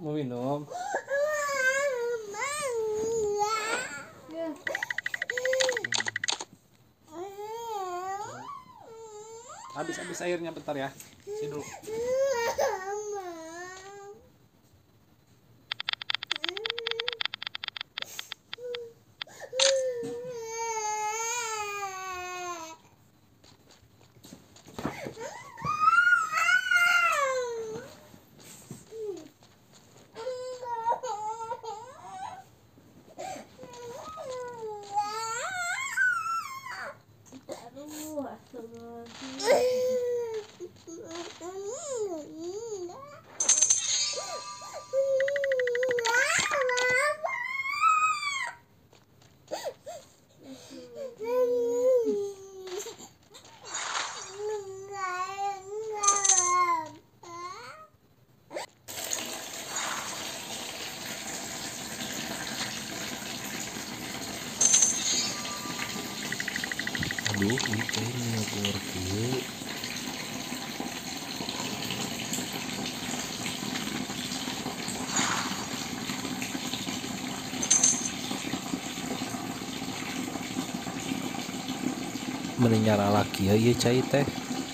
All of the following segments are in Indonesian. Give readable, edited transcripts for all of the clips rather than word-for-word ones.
Mau minum? Habis airnya bentar ya. Sini dulu. Aduh, ini kayaknya ngegor kieu. Mending nyara laki ya ieu cai teh.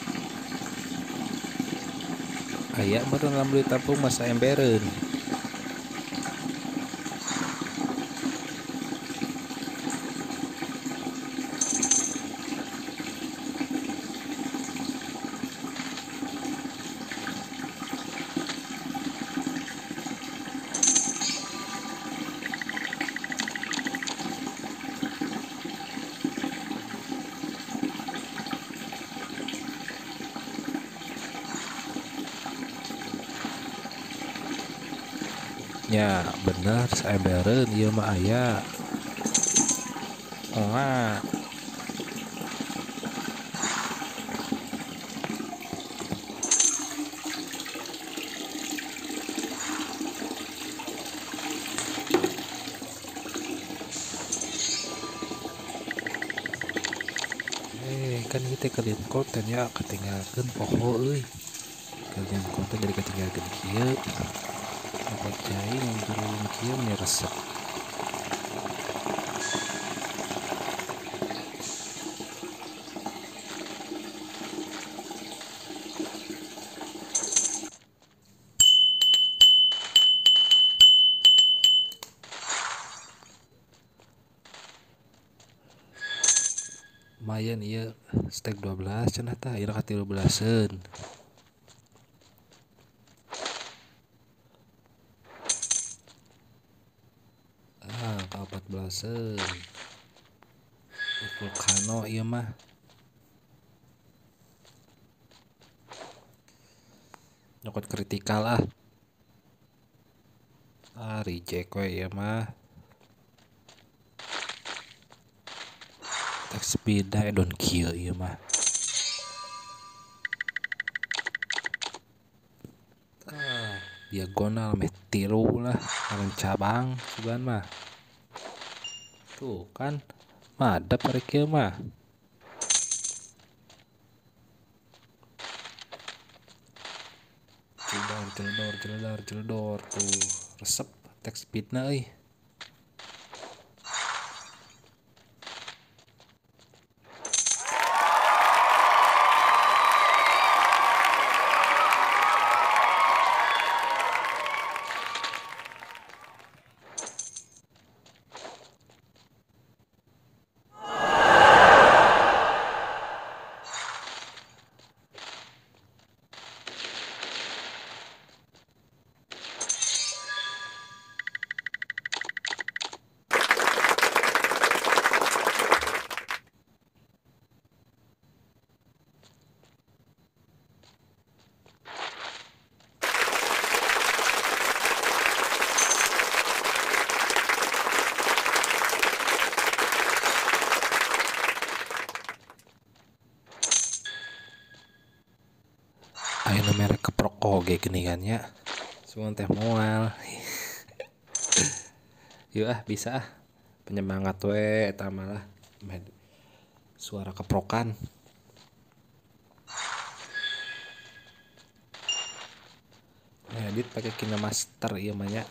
Aya meureun lamun ditampung masa embereun. Ya bener saemberen ieu mah aya. Enggak. Kan kita kalian konten ya ketinggalkan poho euy. Kalian konten dari ketinggalkan kieu. Apa cai ngomong kieu nih resep. Lumayan iya stek 12 cenah tah ira ka 13-eun. Ka 14-eun. Volcano ieu mah. Nyokot kritikal ah. Reject we ieu mah. Text speed I don't kill ieu mah. Diagonal meh 3 lah, lawan cabang sugan mah. Tuh kan, madep ari kieu mah. Jeledor tuh resep text speedna euy. Ayeuna merek keprok oge geuningannya. Sugan teh moal. Yuk bisa penyemangat we eta malah suara keprokan. ngedit pakai KineMaster ieu mah nya.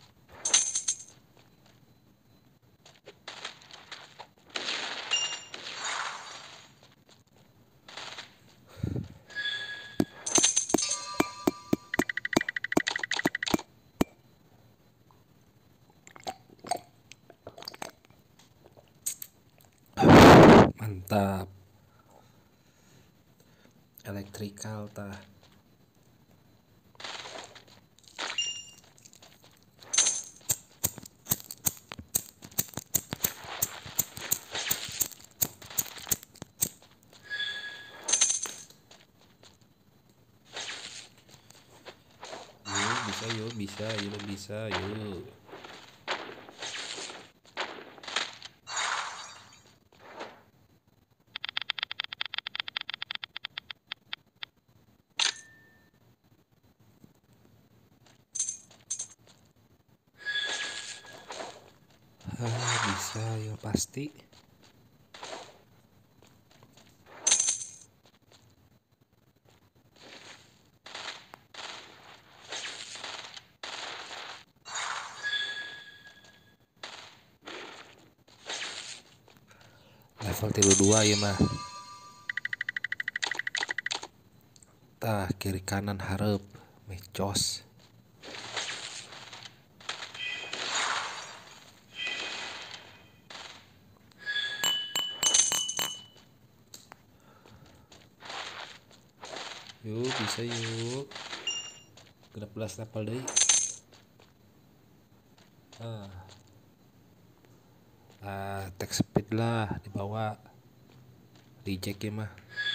Mantap. Elektrikal tah. Bisa yuk. Bisa ya pasti. Level 32 ya mah. Tah kiri kanan hareup mecos. Yuk bisa yuk. 16 level deui. Attack speed lah dibawa. Reject ya mah.